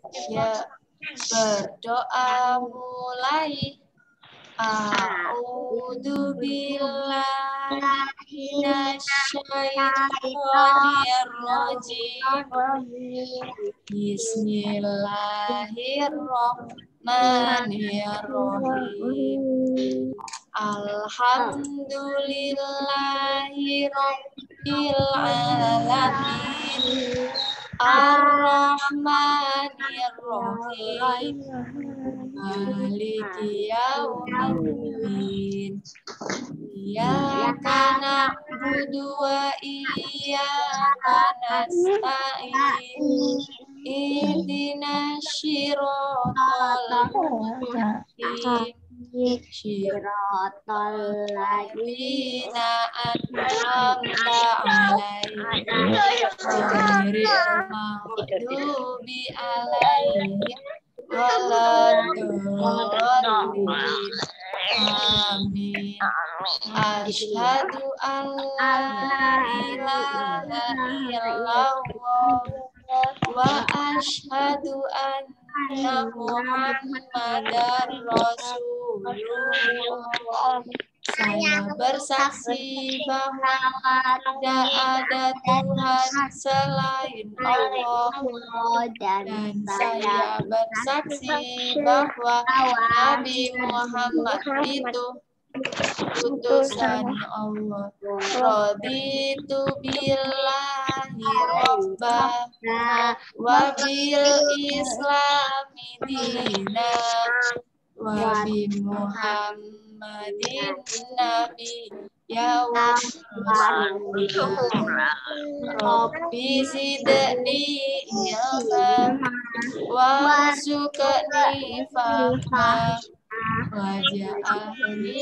Ya, berdoa mulai. A'udzu billahi minasyaitonir rajim. Bismillahirrahmanirrahim. Alhamdulillahi rabbil alamin. Ar-Rahmanir-Rahim. Maliki yaumiddin. Iyyaka na'budu wa iyyaka nasta'in. Ihdinas shiratal mustaqim. Shiratal ladzina an'amta 'alaihim ghairil maghdubi 'alaihim waladdallin. Amin. Asyhadu an la ilaha illallah wa asyhadu anna Muhammadar Rasulullah. Saya bersaksi bahwa tidak ada Tuhan selain Allah, dan saya bersaksi bahwa Nabi Muhammad itu utusan Allah. Raditu billahi robba wa bil islami dina wa bi Muhammadin nabi ya Rasulullah. Rabbi zidni ilma warzuqni fahma waj'alni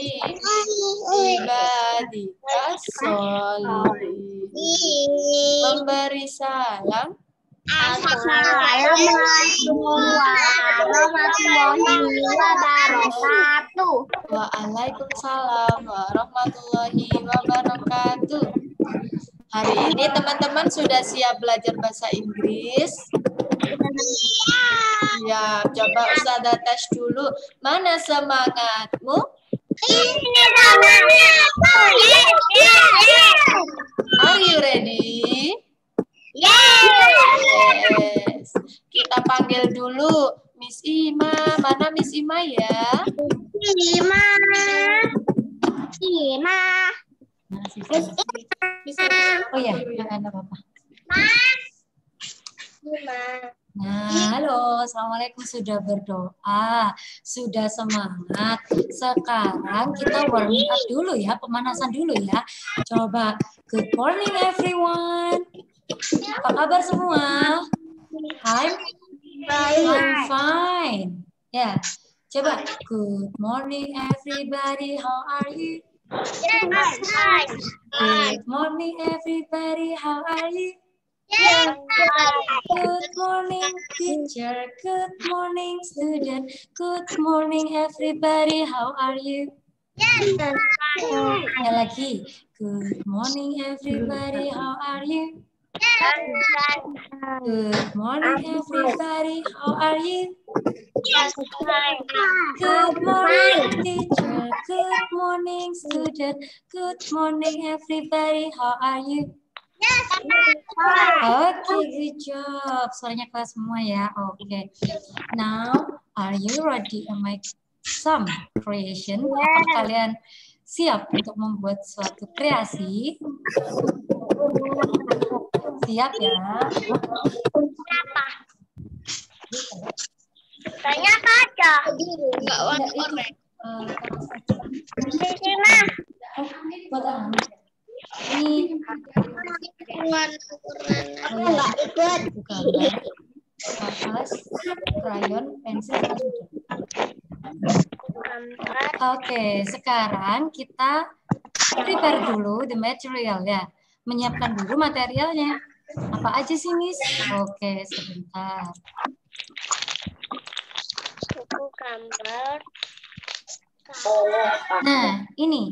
ibadika sholihin. Memberi salam. Assalamualaikum warahmatullahi wabarakatuh. Waalaikumsalam warahmatullahi wabarakatuh. Hari ini teman-teman sudah siap belajar bahasa Inggris? Ya, coba Ustazah tes dulu. Mana semangatmu? Ini semangatku. Are you ready? Yes. Kita panggil dulu Miss Ima. Mana Miss Ima ya? Ima. Oh ya, jangan apa-apa. Ima. Nah, halo, assalamualaikum. Sudah berdoa, sudah semangat. Sekarang kita warming up dulu ya, pemanasan dulu ya. Coba, good morning everyone. Apa kabar semua? I'm fine. Ya, coba, good morning everybody. How are you? Good morning everybody. How are you? Good morning teacher, good morning student, good morning everybody, how are you? Ya lagi, good morning everybody, how are you? Good morning everybody, how are you? Good morning teacher, good morning student, good morning everybody, how are you? Oke, good job. Suaranya kelas semua ya. Oke. Now, are you ready to make some creation? Apakah kalian siap untuk membuat suatu kreasi? Siap ya? Tanya kaca. Enggak warna oranye. Ini kertas, krayon, pensil, Oke, sekarang kita prepare dulu the material ya. Menyiapkan dulu materialnya. Apa aja sih, Miss? Oke, sebentar. Buku gambar. Nah, ini.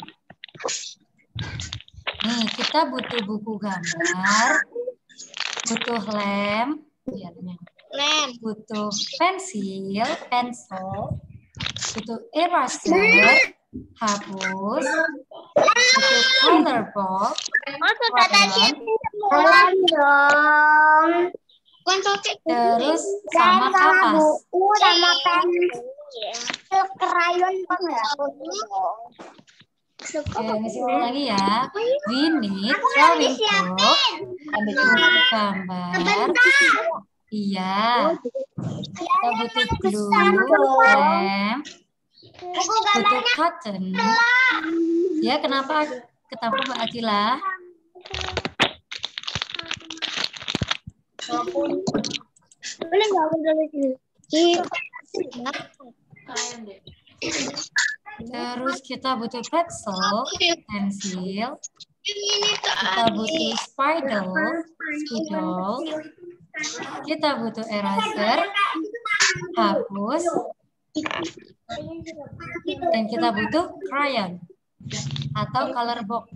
Nih, kita butuh buku gambar, butuh lem, butuh pensil, butuh eraser, hapus, butuh color box, crayon, terus sama kapas. Sama pensil, krayon, Oke, ngisi lagi ya. We need drawing book, buku gambar. Iya. Kita butuh glue, lem, butuh cotton. Ya, kenapa ketemu Mbak Akila? Terus kita butuh pensil, kita butuh spidol, kita butuh eraser, hapus, dan kita butuh crayon atau color box.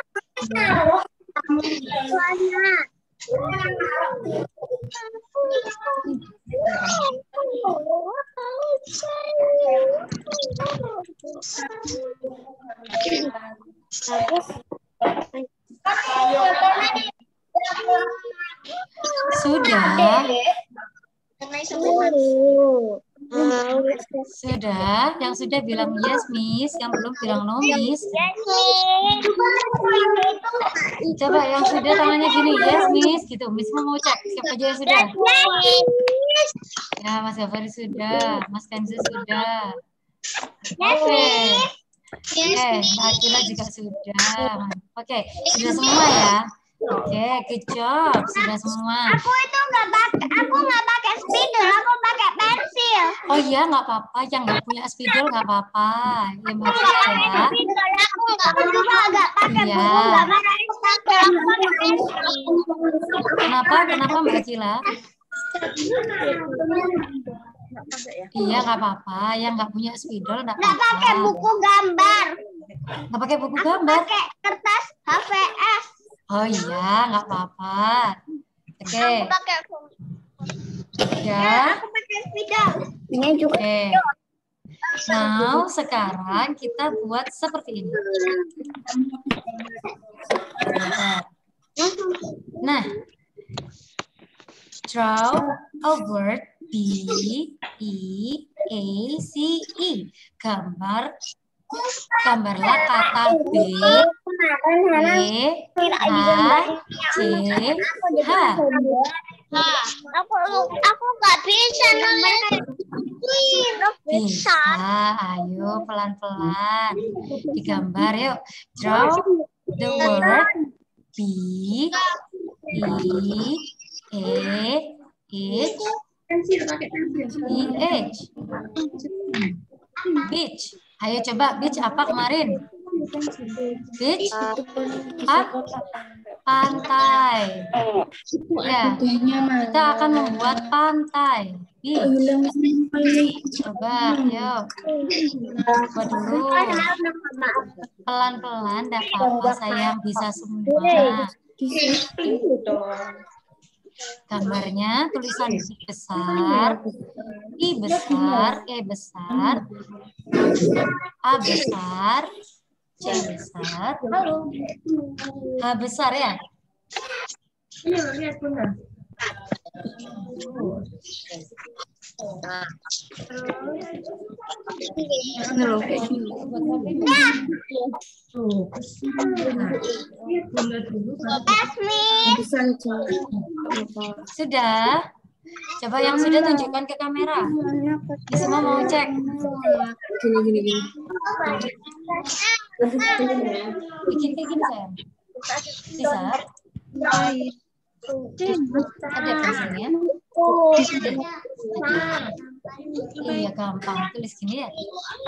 Sudah, yang sudah bilang yes, Miss, yang belum bilang no, Miss. Coba yang sudah tangannya gini, yes, Miss, gitu. Miss mau cek siapa aja yang sudah. Ya, Mas Gafari sudah, Mas Kenzo sudah. Oke. Mbak Akila juga sudah. Oke, sudah semua ya. Oke, good job. Sudah semua. Aku nggak pakai spidol, aku pakai pensil. Oh iya, nggak apa-apa. Yang nggak punya spidol nggak apa-apa. Ya, Mbak Akila ya. Aku juga nggak pakai buku gambar, aku pakai pensil. Kenapa Mbak Akila? Iya, nggak apa-apa. Yang nggak punya spidol nggak apa-apa. Nggak pakai buku gambar. Nggak pakai buku gambar? Pakai kertas HVS. Oh iya, nggak apa-apa. Oke. Aku pakai Ya. Aku pakai spidol. Ini juga. Oke. Now, sekarang kita buat seperti ini. Nah, draw a word B-E-A-C-E. Gambarlah kata B-E-A-C-H. Aku nggak bisa nulis. Bisa, ayo pelan-pelan. Digambar yuk. Draw the word B-E-A-H. Beach. Ayo coba, beach apa kemarin? Beach? Pantai. Ya, kita akan membuat pantai. Coba, yuk. Buat dulu. Pelan-pelan, enggak apa-apa, sayang, bisa semua. Gambarnya tulisan I besar, E besar, A besar, C besar, lalu H besar ya. Sudah. Coba yang sudah tunjukkan ke kamera. Ini semua mau cek. Gini. Bikin kayak gini sayang. Bisa? Ada pensilnya? Iya gampang. Tulis gini ya.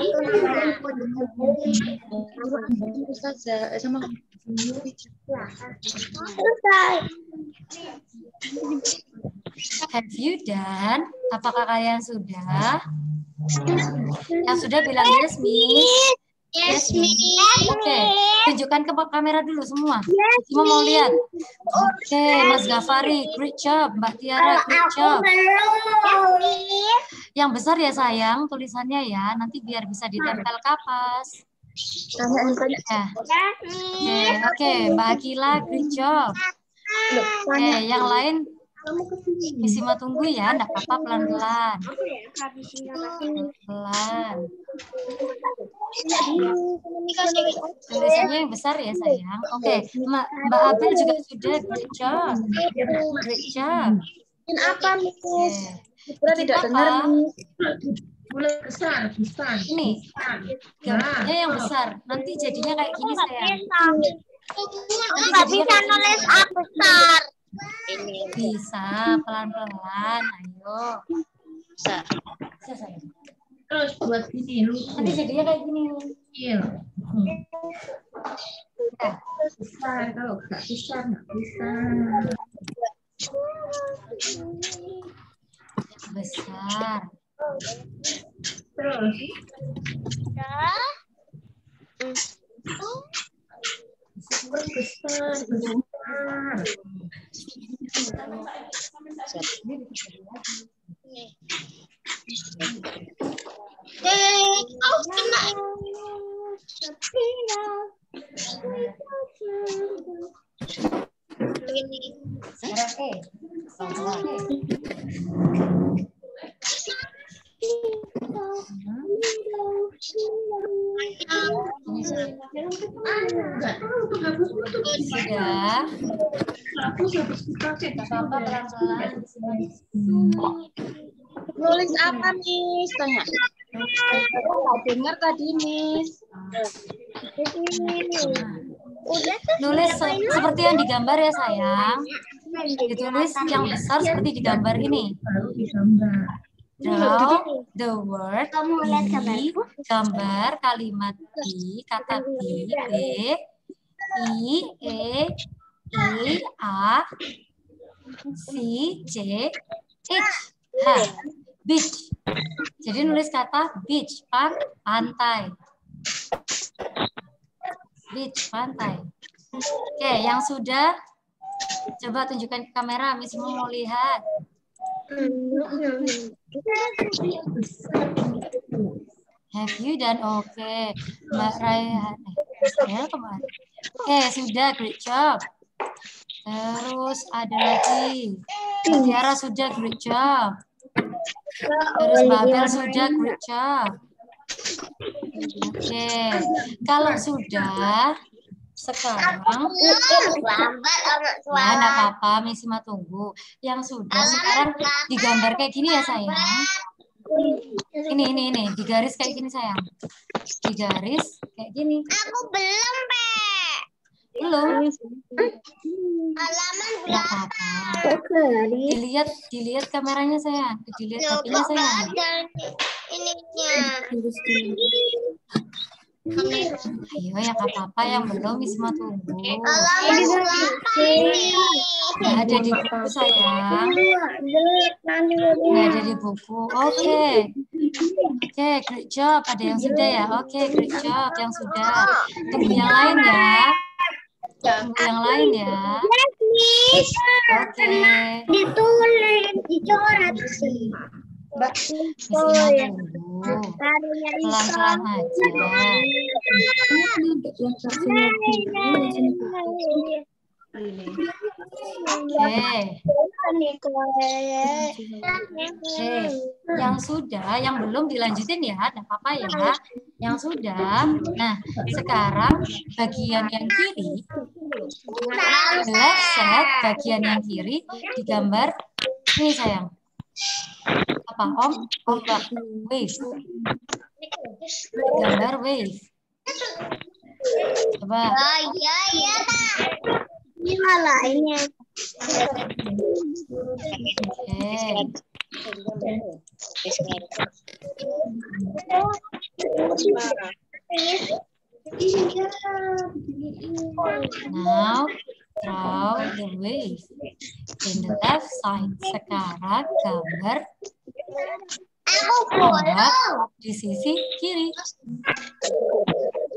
Have you done? Apakah kalian sudah? Yang sudah bilang yes, Miss. Yes, Miss. Oke, tunjukkan ke kamera dulu semua. Semua mau lihat. Oke, Mas Gafari, great job. Mbak Tiara, great job. Yang besar ya sayang tulisannya ya, nanti biar bisa ditempel kapas. Ya. Oke, Mbak Akila, great job. Oke, yang lain Misima tunggu ya, enggak apa-apa, pelan-pelan. Pelan. Tulisannya yang besar ya sayang. Oke, Mbak Abel juga sudah, great job. Great job. Apa, Miss? Bikin apa? Mulai besar. Ini, gambarnya yang besar. Nanti jadinya kayak gini sayang. Nggak bisa nulis A besar. Bisa, pelan-pelan. Ayo. Bisa sayang. Terus buat gini, Nanti jadinya kayak gini. kecil. Besar, kalau nggak besar, nggak bisa. Besar. Terus. Besar. Sudah. Apa pelan-pelan. Nulis apa, Miss? Tanya. Nggak dengar tadi, Miss. Nulis seperti yang digambar ya sayang. Ditulis yang besar seperti di gambar ini. Baru digambar. Draw the word di gambar kalimat di kata B, I, E, A, C, C, H. Beach. Jadi nulis kata beach, pantai. Beach, pantai. Oke, yang sudah coba tunjukkan ke kamera, Miss mau lihat. Have you done? Oke. Mbak Raihan. Oke, sudah. Great job. Terus ada lagi. Mbak Tiara sudah. Great job. Terus Mbak Abel sudah. Great job. Oke. Kalau sudah, sekarang ya enggak apa-apa, Misima tunggu. Yang sudah sekarang digambar kayak gini ya sayang. Ini digaris kayak gini sayang. Digaris kayak gini. Aku belum, Pe. Belum. Halaman Enggak apa-apa. Dilihat kameranya sayang. Dilihat HP-nya sayang. Ininya. Ayo yang apa-apa yang belum Misima tunggu. Halaman 8. Nggak ada di buku sayang. Nggak ada di buku. Oke, great job. Ada yang sudah ya? Oke, great job. Yang sudah. Tunggu yang lain ya. Tunggu yang lain ya. Oke. Ditulis, dicoret sih. Misima tunggu. Pelan-pelan aja. Oke, yang sudah, yang belum dilanjutin ya, tidak apa-apa ya. Yang sudah, nah sekarang bagian yang kiri, left side, bagian yang kiri digambar ini sayang. Apa Om? Ombak, wave. Gambar wave. Coba. Iya, ini malah ini. Now draw the wave in the left side. Sekarang gambar ombak di sisi kiri.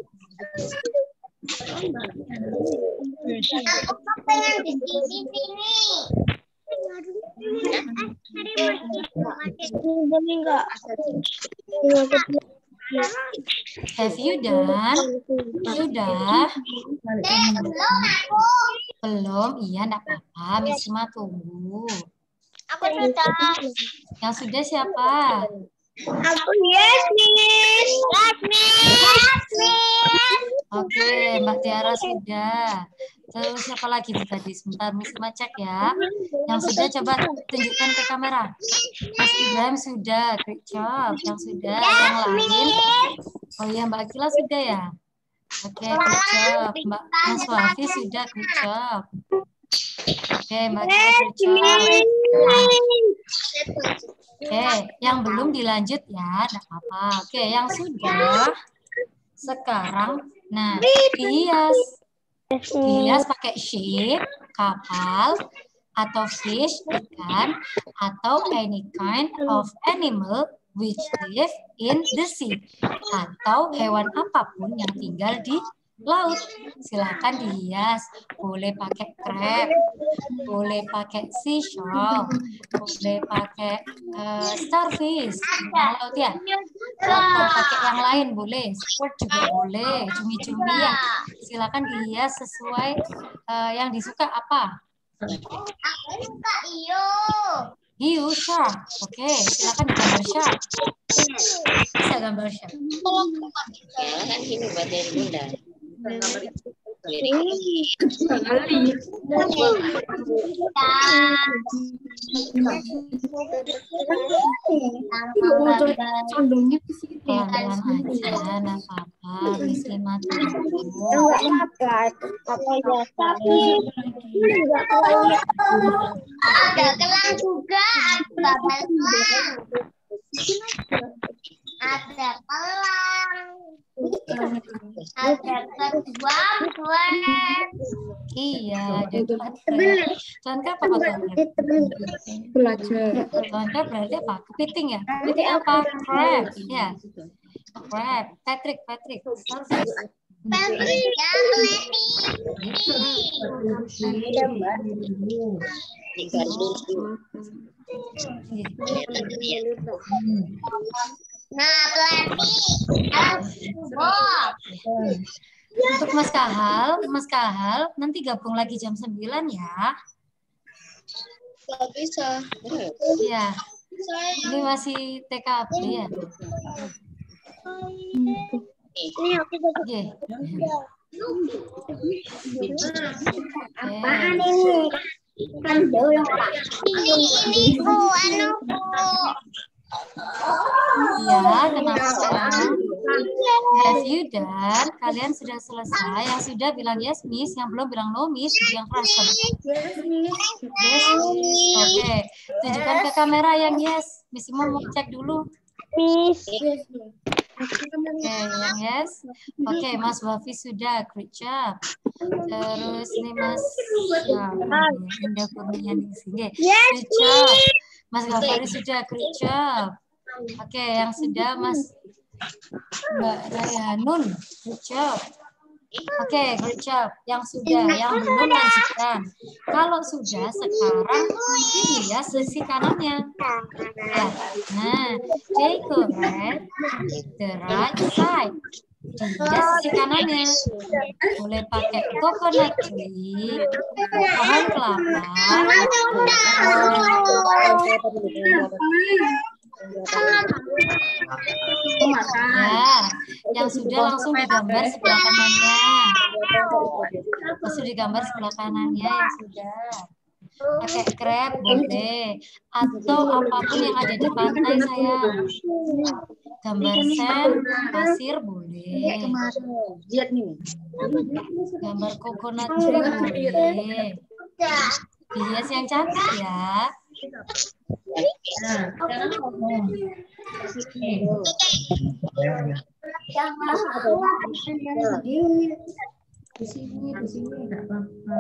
Aku pengen di sini. Have you done? Sudah? Belum aku. Belum? Iya, enggak apa-apa. Miss Ima tunggu. Aku sudah. Yang sudah siapa? Aku yes, Miss. Yes, Miss. Oke, Mbak Tiara sudah. Terus siapa lagi nih tadi? Sebentar, Miss Ima cek ya. Yang sudah coba tunjukkan ke kamera. Mas Ibrahim sudah, great job. Yang sudah, yang lain. Oh iya, Mbak Akila sudah ya? Oke, great job. Mas Wafi sudah, great job. Oke, Mbak Akila great job. Oke, yang belum dilanjut ya, enggak apa-apa. Oke, yang sudah sekarang, nah, dihias pakai ship, kapal, atau fish, ikan, atau any kind of animal which live in the sea, atau hewan apapun yang tinggal di laut. Silakan dihias, boleh pakai crab, boleh pakai seashell, boleh pakai starfish, laut ya, atau pakai yang lain boleh, squirt juga boleh, cumi-cumi ya. Silakan dihias sesuai yang disuka apa. Aku suka iyo. Hiu, shark. Oke, silakan digambar shark. Bisa gambar shark. Kan ini buat dari bunda. Pelan-pelan aja, nggak apa-apa. Miss Ima tunggu. Ada gelang juga. Ada gelang. Ada kedua buat. Iya, ada baterai. Contoh apa Contoh berarti apa? Kepiting ya? Kepiting apa? Crab. Ya. Crab. Patrick. Starfish. Nah, Untuk Mas Kahal nanti gabung lagi jam 9 ya. Gak bisa. Iya. Ini masih TKP ya. ini aku dapat. Oke. Apaan ini? Ini anuku. Iya, kenapa? Have you done? Kalian sudah selesai. Yang sudah bilang yes, Miss. Yang belum bilang no, Miss. Yang keras. Yes, Miss. Oke. Tunjukkan ke kamera yang yes. Miss mau cek dulu. Miss. Oke, yang yes. Oke, Mas Wafi sudah. Great job. Terus ini Mas Indah Kurnia di sini. Great job. Mas Gafari sudah, great job. Oke, yang sudah Mas Mbak Rayanun, great job. Oke, great job. Yang sudah, yang belum lanjutkan. Kalau sudah, sekarang dihias sisi kanannya. Ya. Nah, take correct the right side. Dihias sisi kanannya. Boleh pakai coconut tree, pohon kelapa, ya, yang sudah langsung digambar sebelah kanannya. Langsung digambar sebelah kanannya yang sudah. Pakai crab boleh, atau apapun yang ada di pantai sayang. Gambar sand, pasir boleh. Gambar coconut tree boleh. Dihias yang cantik ya. Di sini enggak apa-apa.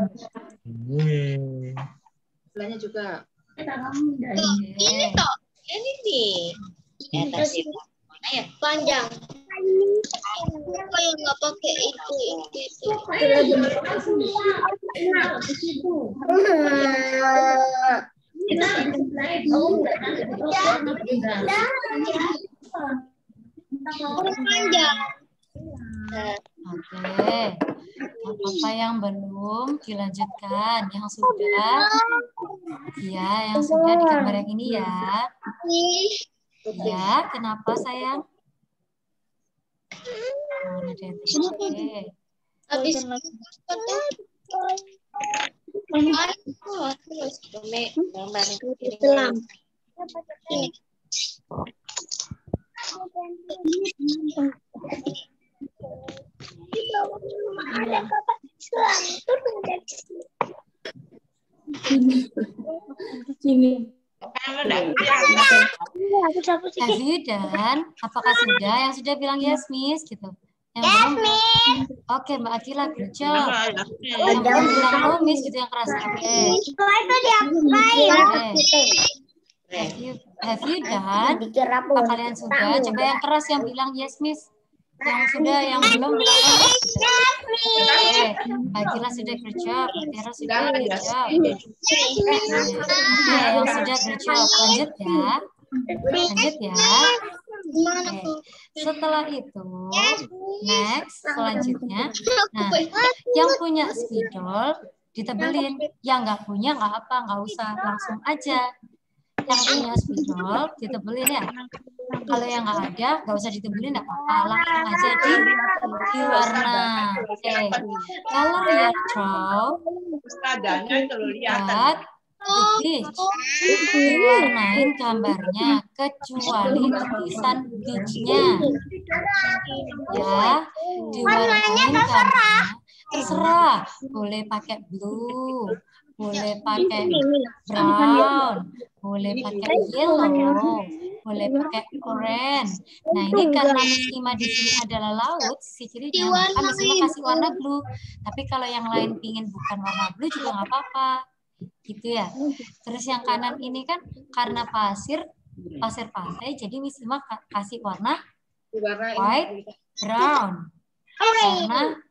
Sebelahnya juga. Ini toh, ini nih. Di atas itu. Mana ya? Panjang. Kenapa yang nggak pakai itu? Kita mulai dulu. Oke. Apa yang belum dilanjutkan? Yang sudah? Ya, yang sudah di gambar yang ini ya. Ya, kenapa sayang? Oke. Habis Have you done? Apakah sudah? Yang sudah bilang yes, Miss, gitu. Yang belum? Oke, Mbak Akila, good job. Yang belum bilang no, Miss, gitu yang keras. Oke. Have you done? Apa kalian sudah? Coba yang keras yang bilang yes, Miss. Yang sudah, yang belum bilang no, Miss. Gitu. Oke, Mbak Akila sudah good job. Mbak Tiara sudah good job. Oke, yang sudah good job. Lanjut ya. Lanjut ya. Oke. Setelah itu, next selanjutnya, nah yang punya spidol ditebelin, yang nggak punya nggak apa, nggak usah, langsung aja. Yang punya spidol ditebelin ya. Kalau yang nggak ada, nggak usah ditebelin, nggak apa-apa, langsung aja di warna. Oke, color your throw, but diwarnain gambarnya kecuali tulisan beach-nya. Ya, diwarnain gambarnya. Terserah, boleh pakai blue, boleh pakai brown, boleh pakai yellow, boleh pakai orange. Nah, ini karena Miss Ima di sini adalah laut, sisi kirinya, maka Miss Ima kasih warna blue. Tapi kalau yang lain pingin bukan warna blue juga nggak apa-apa. Gitu ya. Terus yang kanan ini kan karena pasir pantai, jadi Miss Ima kasih warna white, brown. Karena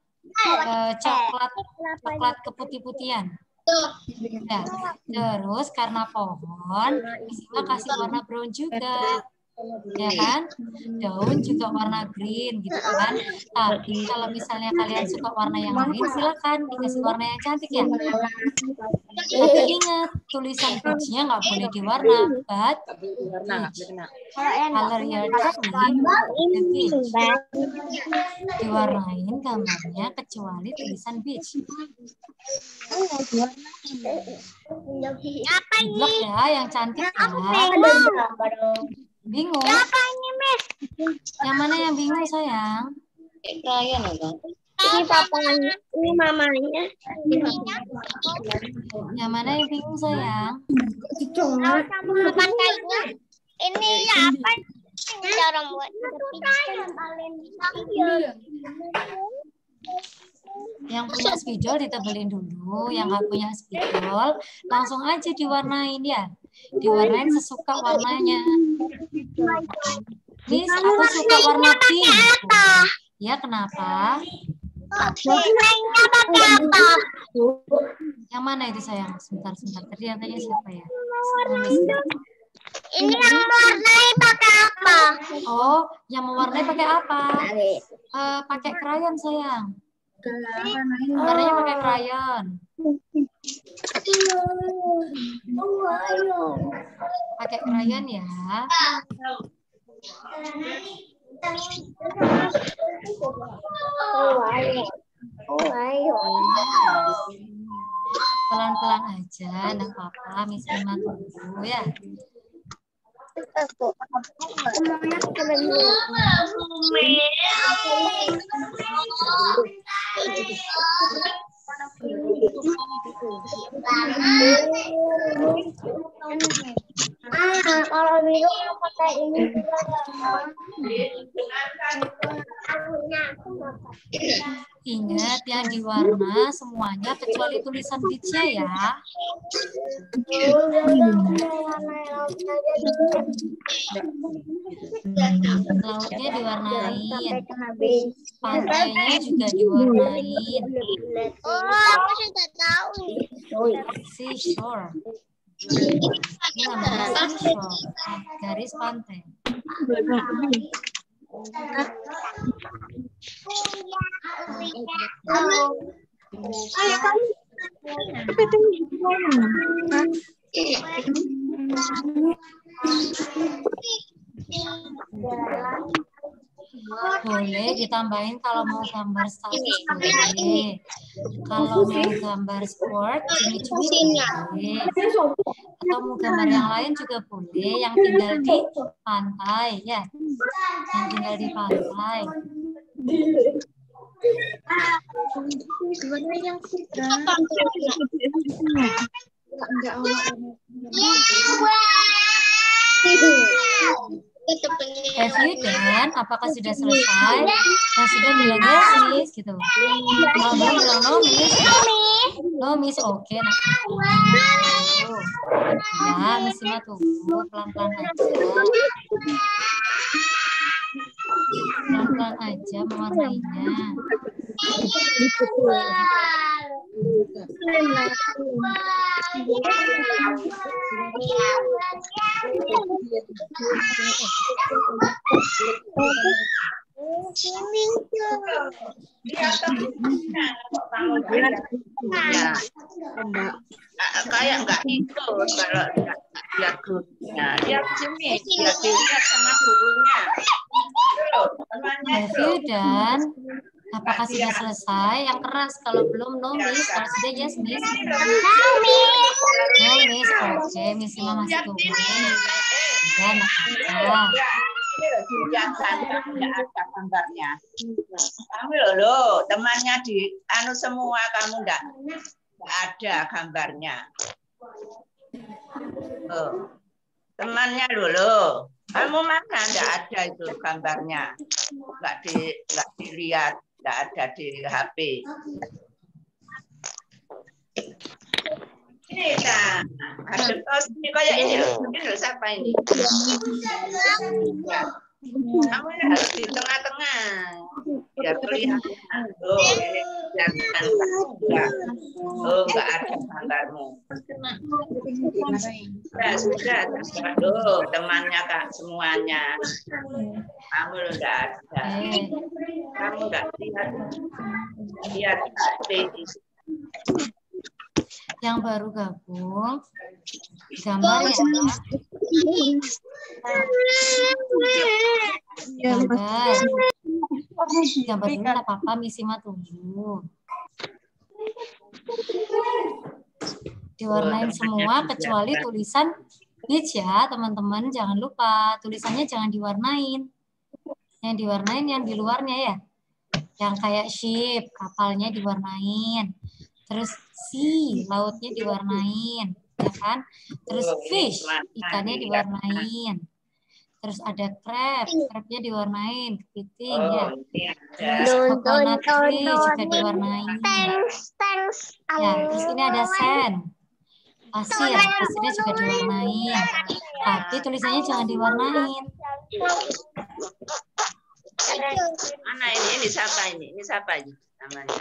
coklat keputih-putihan. Ya. Terus karena pohon, Miss Ima kasih warna brown juga. Ya kan, daun juga warna green gitu kan. Tapi kalau misalnya kalian suka warna yang lain, silakan dikasih warna yang cantik ya. Tapi ingat, tulisan beach-nya nggak boleh diwarna, but color your the beach. Diwarnain gambarnya kecuali tulisan beach. Blok ya, yang cantik ya. Bingung? Yang mana yang bingung sayang? Krayon apa? Ini papanya, ini mamanya. Yang mana yang bingung sayang? Ini apa? Cara buat Yang punya spidol ditebelin dulu, yang nggak punya spidol langsung aja diwarnain ya. Diwarnain sesuka warnanya. Miss, aku suka warna pink. Ya, kenapa? warnanya pakai apa? Yang mana itu sayang? Sebentar. Tadi yang tanya siapa ya? Ini yang mewarnai pakai apa? Oh, yang mewarnai pakai apa? Pakai krayon sayang. Warnanya pakai krayon. Pakai krayon ya. Pelan-pelan aja, enggak apa-apa. Miss Ima tunggu ya. Kalau biru pakai ini juga. Ingat yang diwarna semuanya kecuali tulisan beach-nya ya. Lautnya diwarnain. Pantainya juga diwarnain. Oh, aku sudah tahu. Seashore. Ini namanya seashore. Garis pantai. Boleh ditambahin kalau mau gambar status boleh. Kalau mau gambar sport, cumi-cumi boleh. Atau mau gambar yang lain juga boleh. Yang tinggal di pantai ya. Yang tinggal di pantai. Have you done? Apakah sudah selesai? Yang sudah bilang yes, miss, gitu. Kalau belum bilang no, miss. No, miss, oke. Nah, ya, miss Ima tunggu pelan-pelan aja. Pelan-pelan aja mewarnainya. Kayak nggak itu kalau lihat gurunya. Lihat sini, dia dilihat sama gurunya. Have you done? Apakah sudah selesai? Yang keras kalau belum no, miss. Kalau sudah yes, miss. No, miss. Oke, miss Ima masih tunggu. Ya, nak. Dilihat saja tidak ada gambarnya. Kamu loh, temannya di anu semua kamu enggak ada gambarnya. Oh, temannya dulu. Kamu mana enggak ada itu gambarnya. Enggak dilihat, enggak ada di HP. Ini kan, ada tos ini kayak ini loh. Ini loh siapa ini? Kamu harus di tengah-tengah. Biar kelihatan. Oh, ini jangan. Oh, enggak ada gambarmu. Sudah. Aduh, temannya Kak semuanya. Kamu lo enggak ada. Kamu enggak lihat HP. Yang baru gabung, gambar ya. Gambar dulu lah Papa, Miss Ima tunggu. Diwarnain semua kecuali tulisan beach ya teman-teman. Jangan lupa tulisannya jangan diwarnain. Yang diwarnain yang di luarnya ya. Yang kayak ship, kapalnya diwarnain. Terus sea, lautnya diwarnain, ya kan? Terus fish, ikannya diwarnain. Terus ada crab-nya diwarnain, kepiting ya. Terus coconut tree juga diwarnain. Ya, terus ini ada sand, pasirnya juga diwarnain. Tapi tulisannya jangan diwarnain. Mana ini siapa ini? Ini siapa ini namanya?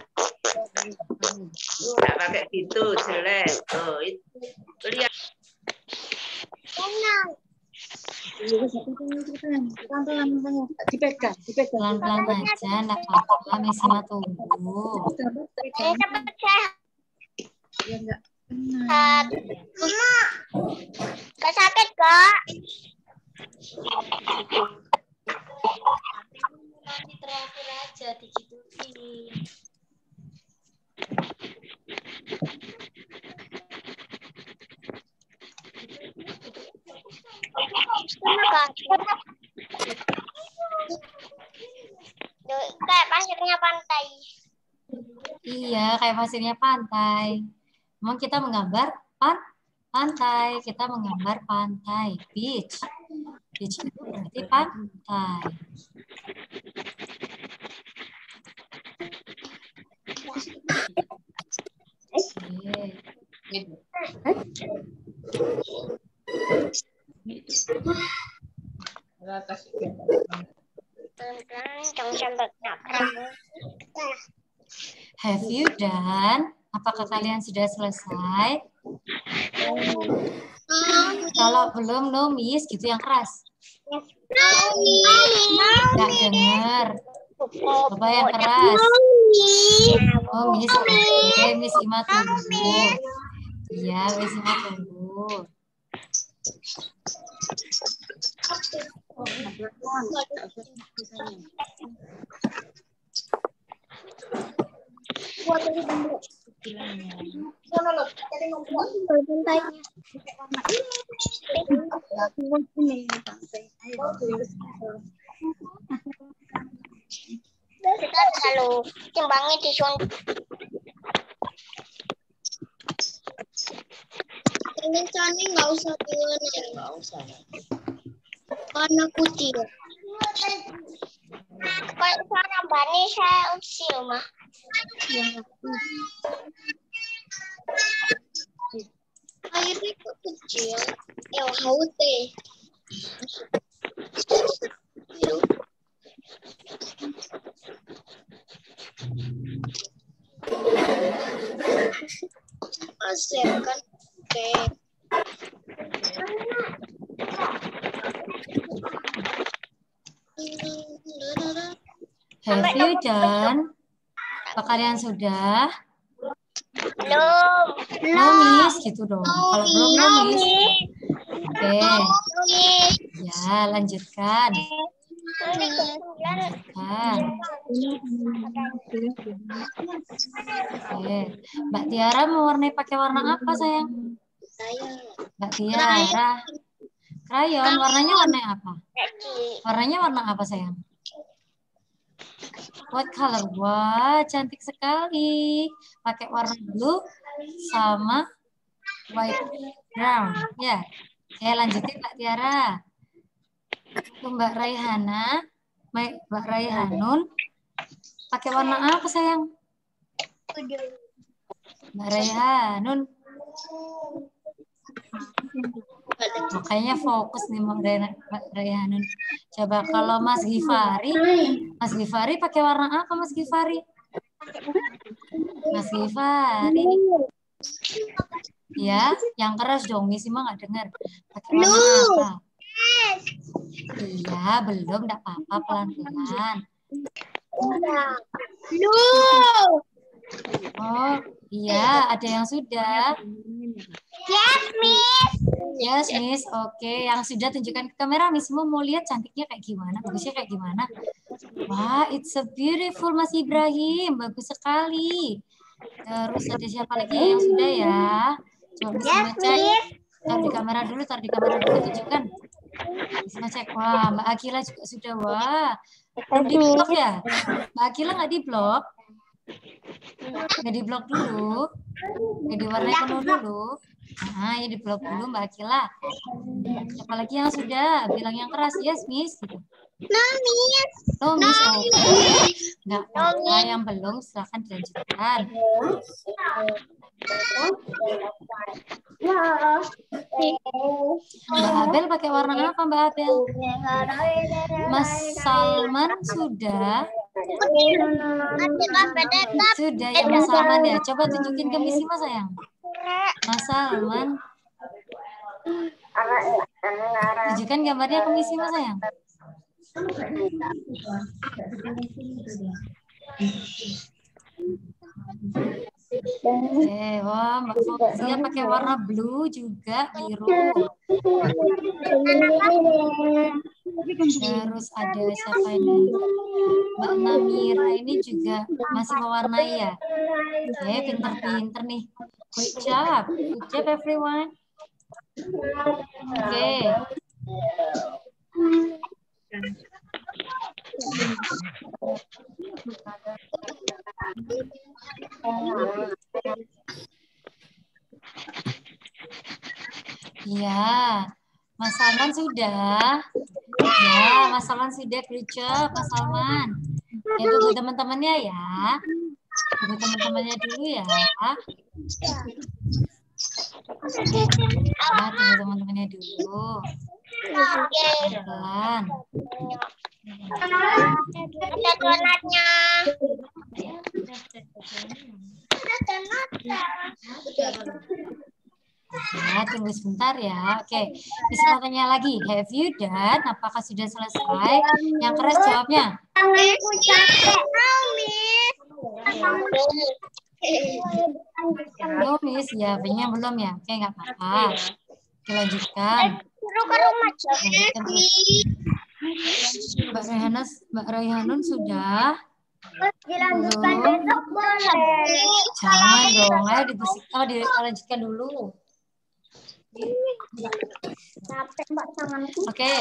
Nggak pakai gitu, jelek. Oh, itu lihat. Pelan-pelan aja, enggak apa-apa, Miss Ima tunggu. Gak sakit kak? Nanti terakhir aja digituin. Kayak pasirnya pantai. Iya, kayak pasirnya pantai. Memang kita menggambar pantai. Kita menggambar pantai. Beach. Beach itu berarti pantai. Have you done? Apakah kalian sudah selesai? Kalau belum, no miss, gitu yang keras. Nggak dengar. Coba yang keras. Oh, miss, oke. Miss Ima tunggu. Iya, Miss Ima tunggu. Kita selalu timbangnya di ini Cani nggak usah diwarna, nggak usah. Warna putih. Kalau warna bani saya usil mah. Airnya kok kecil, haus deh. Asep kan, oke. Have you done? Apa kalian sudah? Belum. No miss, gitu dong. Kalau belum, no miss. Oke. Ya, lanjutkan. Lanjutkan. Oke. Mbak Tiara mau pakai warna apa, sayang? Mbak Tiara. Krayon, warnanya warna apa? Warnanya warna apa, sayang? What color? Wah, cantik sekali. Pakai warna blue sama white brown. Ya, saya lanjutin Mbak Tiara. Untuk Mbak Raihana, Mbak Raihanun, pakai warna apa, sayang? Mbak Raihanun. Makanya fokus nih Mbak Raihanun. Coba kalau Mas Gifari pakai warna apa, Mas Gifari? Mas Gifari. Ya, yang keras dong, Miss Ima nggak dengar. Pakai warna apa? Iya, belum, enggak apa-apa, pelan-pelan. Oh, iya, ada yang sudah. Yes, Miss. Yes, Miss. Oke, yang sudah tunjukkan ke kamera, Miss mau lihat cantiknya kayak gimana, bagusnya kayak gimana. Wah, it's so beautiful, Mas Ibrahim. Bagus sekali. Terus ada siapa lagi yang sudah ya? Coba Miss cek. Taruh di kamera dulu, tunjukkan. Bisa cek. Wah, Mbak Akila juga sudah. Wah, belum di blok ya? Mbak Akila nggak di blok? Nggak di blok dulu? Nggak diwarnai penuh dulu? Nah, ya di blok dulu Mbak Akila. Siapa lagi yang sudah? Bilang yang keras. Yes, Miss. Gitu. No, Miss. No, Miss. Oke. Nggak apa-apa. Yang belum, silahkan dilanjutkan. Mbak Abel pakai warna apa, Mbak Abel? Mas Salman sudah? Sudah ya Mas Salman ya. Coba tunjukin ke Miss Ima, sayang. Mas Salman. Tunjukkan gambarnya ke Miss Ima, sayang. Wah, Mbak Foxia pakai warna blue juga, biru. Terus ada siapa ini? Mbak Namira ini juga masih mewarnai ya. Oke, pinter-pinter nih. Good job everyone. Oke. Ya, Mas Salman sudah. Ya, Mas Salman sudah. Good job, Mas Salman. Ya, tunggu teman-temannya ya. Tunggu teman-temannya dulu ya. Ya, tunggu teman-temannya dulu. Pelan. Ada donatnya. Ya, tunggu sebentar ya. Oke, bisa tanya lagi. Have you done? Apakah sudah selesai? Yang keras jawabnya. Aku capek, Miss. Belum, Miss. Ya, B-nya belum ya. Oke, nggak apa-apa. Oke, lanjutkan. Suruh ke rumah Lanjutkan terus. Mbak Raihanun sudah? Dilanjutkan Belum. besok boleh. Jangan dong. Ayo dilanjutkan dulu. Capek Mbak tanganku. Oke,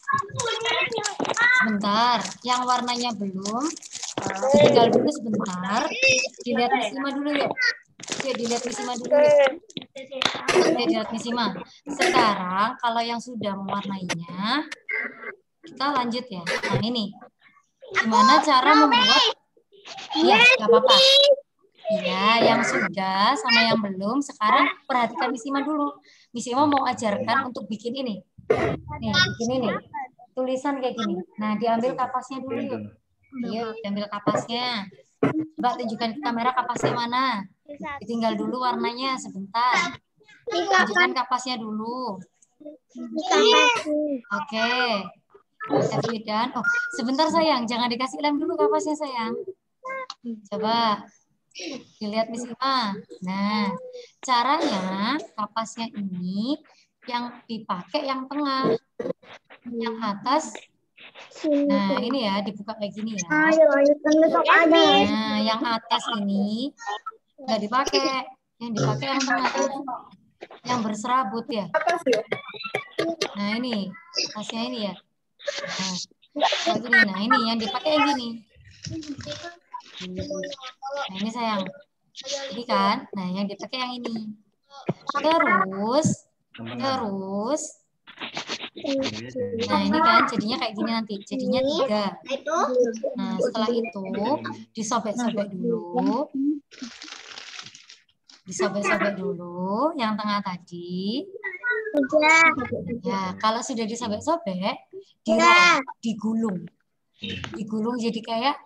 sebentar. Yang warnanya belum. Tinggal dulu sebentar. Dilihat Miss Ima dulu yuk. Oke, dilihat Miss Ima dulu yuk. Oke, dilihat Miss Ima. Sekarang kalau yang sudah mewarnainya, kita lanjut ya. Nah ini, gimana cara membuat? Iya, nggak apa-apa. Iya, yang sudah sama yang belum. Sekarang perhatikan Miss Ima dulu. Miss Ima mau ajarkan untuk bikin ini. Nih, bikin ini. Tulisan kayak gini. Nah, diambil kapasnya dulu yuk. Yuk, diambil kapasnya. Mbak, tunjukkan ke kamera kapasnya mana. Ditinggal dulu warnanya sebentar. Tunjukkan kapasnya dulu. Oke. Evidan. Oh, sebentar sayang. Jangan dikasih lem dulu kapasnya sayang. Coba. Dilihat Miss Ima. Nah, caranya kapasnya ini yang dipakai yang tengah. Yang atas. Nah, ini ya dibuka kayak gini ya. Nah, yang atas ini nggak dipakai. Yang dipakai yang tengah. Yang berserabut ya. Nah, ini atasnya ini ya. Nah, gini. Nah, ini yang dipakai yang gini. Nah, ini sayang. Ini kan. Nah, yang dipakai yang ini. Terus. Nah, ini kan jadinya kayak gini nanti. Jadinya 3. Nah, setelah itu disobek-sobek dulu. Disobek-sobek dulu yang tengah tadi. Ya, kalau sudah disobek-sobek, digulung. Digulung jadi kayak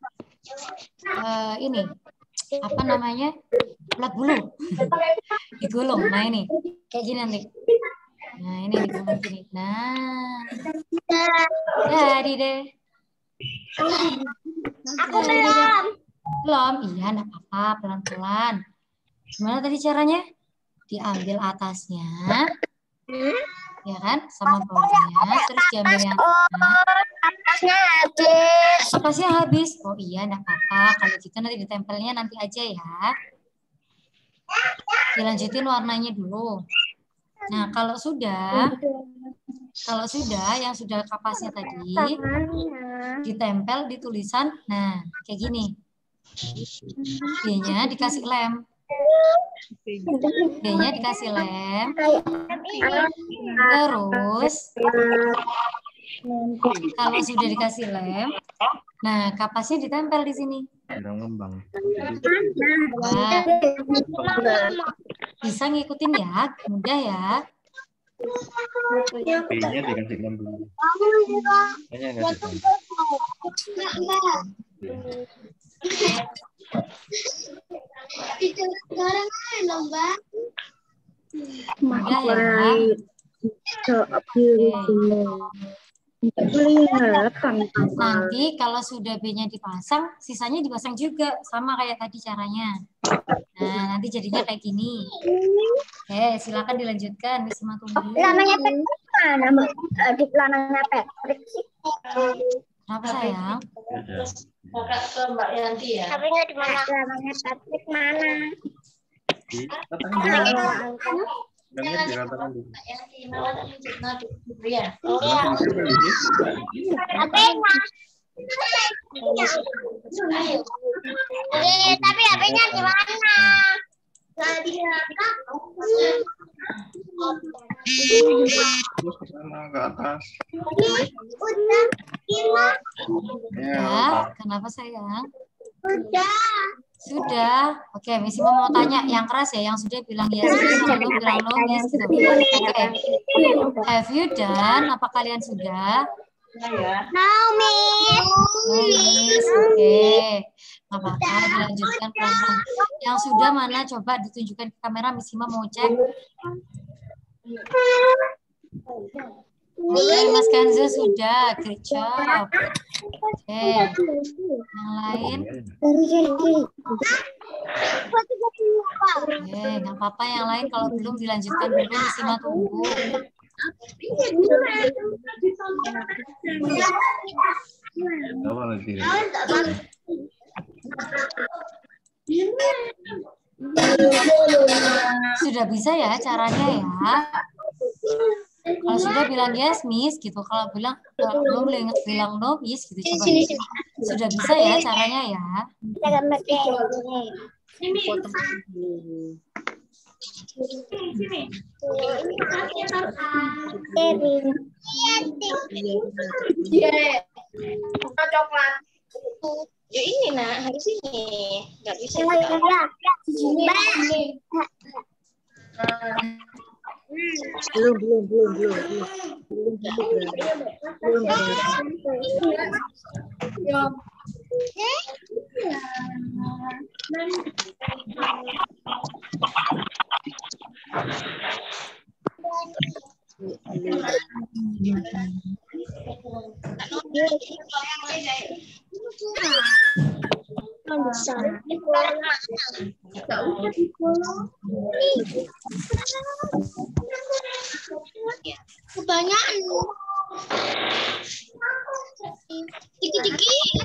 ini apa namanya? Ulat bulu. Digulung. Nah, ini kayak gini nanti. Nah, ini digulung gini. Nah. Jadi deh. Aku belum. Belum? Iya, enggak apa-apa, pelan-pelan. Gimana tadi caranya? Diambil atasnya. Ya kan? Sama bawahnya, terus diambil yang tengah. Kapasnya habis. Oh iya, enggak apa-apa. Kalau gitu nanti ditempelnya nanti aja ya. Dilanjutin warnanya dulu. Nah, kalau sudah yang sudah kapasnya tadi ditempel di tulisan, nah kayak gini. D-nya dikasih lem. D-nya dikasih lem. Terus kalau sudah dikasih lem, nah kapasnya ditempel di sini. Nah, bisa ngikutin ya, mudah ya. B-nya dikasih 6 dulu. Kayaknya nggak mudah ya. Nanti kalau sudah B-nya dipasang, sisanya dipasang juga. Sama kayak tadi caranya. Nah, nanti jadinya kayak gini. Oke, silakan dilanjutkan. Miss Ima tunggu. Namanya Patrick mana? Di celananya Patrick sih. Kenapa sayang? Kakak ke Mbak Yanti ya. Tapi nggak di mana? Namanya Patrick mana? Namanya dikatakan dulu. Yanti malah tunjuk nadi ya. Tapi HP-nya di mana? Terus ke sana ke atas. Ya, kenapa sayang? Sudah. Oke, Miss Ima mau tanya yang keras ya, yang sudah bilang yes, yang belum bilang no, miss gitu. Oke. Have you done? Apa kalian sudah? No, Miss. No, miss. Oke. Nggak apa-apa, dilanjutkan pelan-pelan. Yang sudah mana? Coba ditunjukkan ke kamera, Miss Ima mau cek. Oke, Mas Kanza sudah. Great job. Oke. Yang lain? Oke, nggak apa-apa yang lain kalau belum dilanjutkan dulu, Miss Ima tunggu. Apa nanti? Sudah bisa ya caranya ya. Kalau sudah bilang yes, miss gitu. Kalau belum bilang no, miss gitu. Coba. Sudah bisa ya caranya ya. Coklat. Ya ini nak, harus ini. Nggak bisa. Kebanyakan. Dikit-dikit.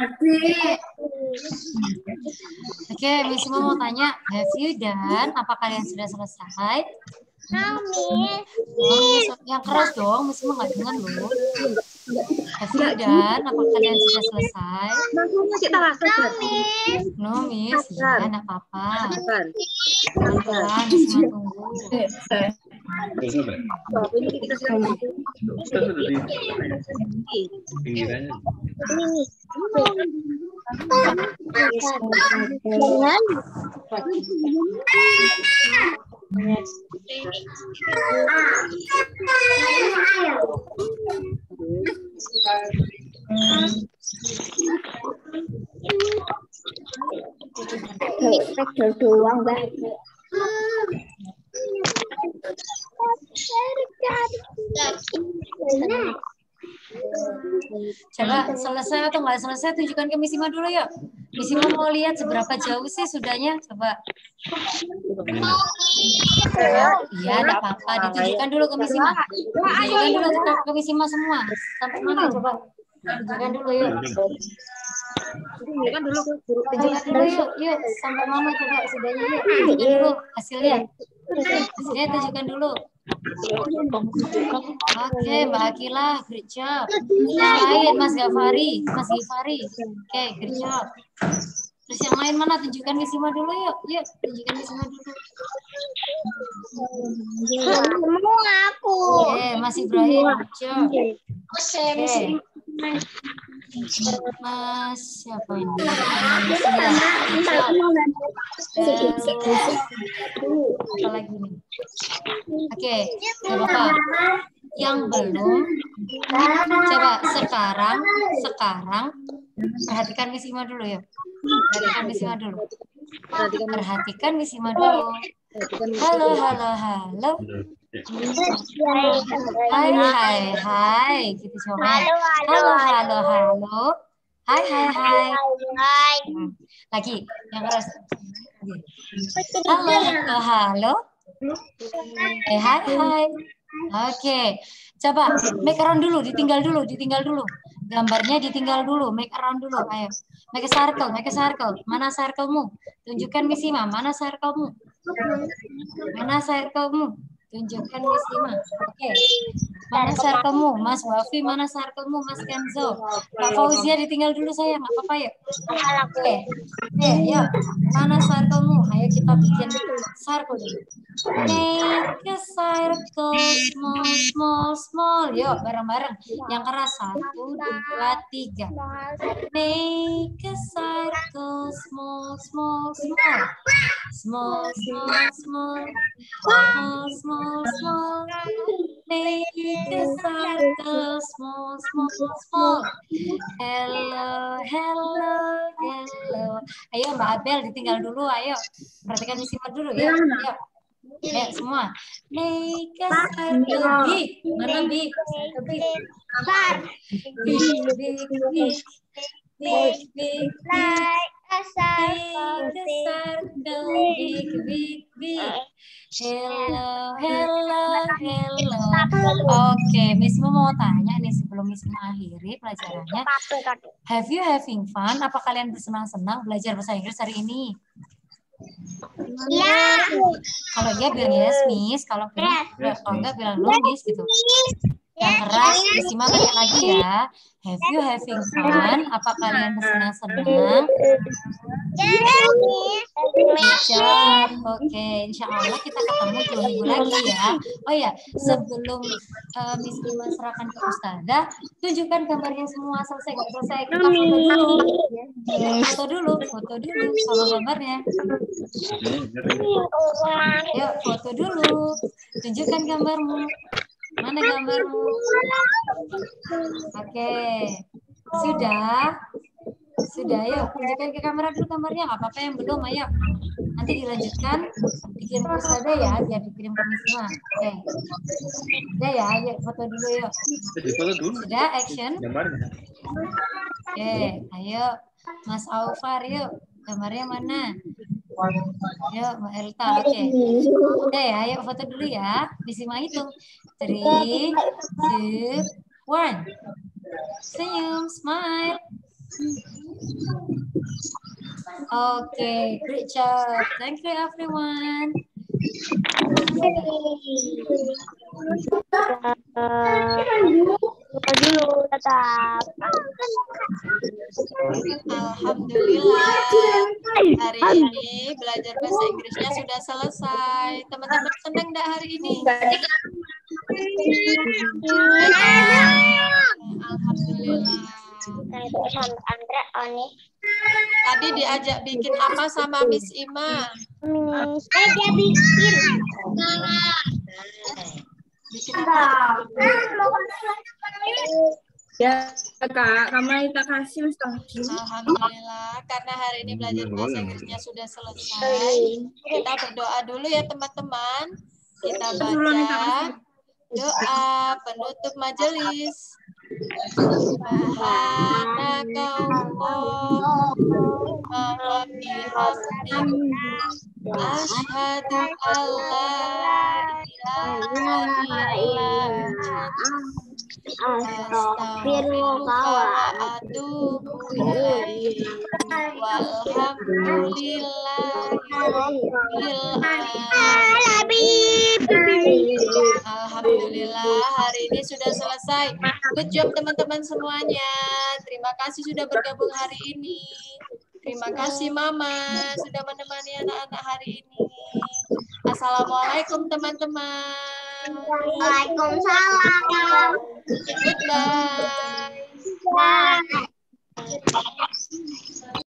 Oke, Miss Ima mau tanya, have you done? Apa kalian sudah selesai? No, Miss. Oh, Miss, yang keras dong, Miss Ima nggak dengar loh. Have you done? Apa kalian sudah selesai? No, Miss. Ya, enggak apa-apa. Pelan-pelan, Miss Ima tunggu. Kita sudah di pinggirannya. Doang, Mbak. Coba selesai atau nggak selesai tunjukkan ke Miss Ima dulu yuk. Miss Ima mau lihat seberapa jauh sih sudahnya. Coba. Iya, enggak apa-apa. Ditunjukkan dulu ke Miss Ima. Ditunjukkan dulu ke Miss Ima semua. Sampai mana coba? Tunjukkan dulu yuk. Tunjukkan dulu yuk. Yuk, sampai mana coba sudahnya yuk. Tunjukkan dulu hasilnya. Hasilnya tunjukkan dulu. Oke, Mbak Akila, great job. Yang lain, Mas Gifari. Oke, great job. Terus yang lain mana? Tunjukkan Miss Ima dulu yuk. Yuk, tunjukkan Miss Ima dulu. Semua aku. Oke, Mas Ibrahim, great job. Oke. Mas siapa ini? Apa lagi nih? Oke, apa? Yang belum, coba sekarang perhatikan Miss Ima dulu ya. Perhatikan Miss Ima dulu. Halo. Hai. Gitu coba. Halo. Hai. Lagi, yang keras. Halo. Hai. Oke. Coba make around dulu, ditinggal dulu. Gambarnya ditinggal dulu, make around dulu. Ayo. Make a circle. Mana circle-mu? Tunjukkan Miss Ima, mana circle-mu? Tunjukkan Miss Ima. Oke. Mana sarkamu? Mas Wafi, mana sarkamu? Mas Kenzo. Kak Fauzia ditinggal dulu saya, nggak apa-apa yuk. Oke. Yuk. Mana sarkamu? Ayo kita bikin sarkel dulu. Make a circle, small, small, small. Yuk, bareng-bareng. Yang keras. 1, 2, 3. Make a circle, small, small, small. Small, small, small. Small, small, small. Make a circle, small, small, small. Hello, hello, hello. Ayo Mbak Abel ditinggal dulu, ayo. Perhatikan Miss Ima dulu ya. Ayo. Ayo semua. Make a circle big. Mana big? Circle big. Big, big, big. Big, big, big. Make a circle big, big, big. Hello, hello, hello. Oke, Miss Ima mau tanya nih sebelum Miss Ima akhiri pelajarannya. Have you having fun? Apa kalian bersenang-senang belajar bahasa Inggris hari ini? Ya. Kalau iya bilang yes, Miss. Kalau enggak bilang no, Miss gitu. Yang keras, Miss Ima tanya lagi ya. Have you having fun? Apa kalian bersenang-senang? Siap. Oke, insya Allah kita ketemu 2 minggu lagi ya. Oh ya, sebelum Miss Ima serahkan ke Ustazah, tunjukkan gambarnya semua. Selesai nggak selesai? Kita foto dulu. Foto dulu sama gambarnya. Yuk, foto dulu. Tunjukkan gambarmu. Mana gambarmu? Oke. Sudah? Sudah, yuk. Tunjukkan ke kamera dulu gambarnya. Nggak apa-apa yang belum, ayo. Nanti dilanjutkan. Dikirim ke Ustazah ya, biar dikirim ke Miss Ima. Oke. Sudah ya, yuk foto dulu yuk. Sudah, action. Oke, ayo. Mas Aufar, yuk. Gambarnya mana? Yuk, Mbak Elta, oke. Udah ya, yuk foto dulu ya. Miss Ima hitung. 3, 2, 1. Senyum, smile. Okay, great job. Thank you, everyone. Alhamdulillah, hari ini belajar bahasa Inggrisnya sudah selesai. Teman-teman senang enggak hari ini? Alhamdulillah. Tadi diajak bikin apa sama Miss Ima? Saya bikin. Bikin apa? Ya, Kak, kamu kita kasih Alhamdulillah, karena hari ini belajar bahasa Inggrisnya sudah selesai. Kita berdoa dulu ya teman-teman. Kita baca doa penutup majelis. Subhanaka Allahumma bihamdik asyhadu an la ilaha illa anta astaghfiruka wa atubu ilaik. Alhamdulillah, hari ini sudah selesai. Good job teman-teman semuanya. Terima kasih sudah bergabung hari ini. Terima kasih Mama sudah menemani anak-anak hari ini. Assalamualaikum teman-teman. Waalaikumsalam. Goodbye.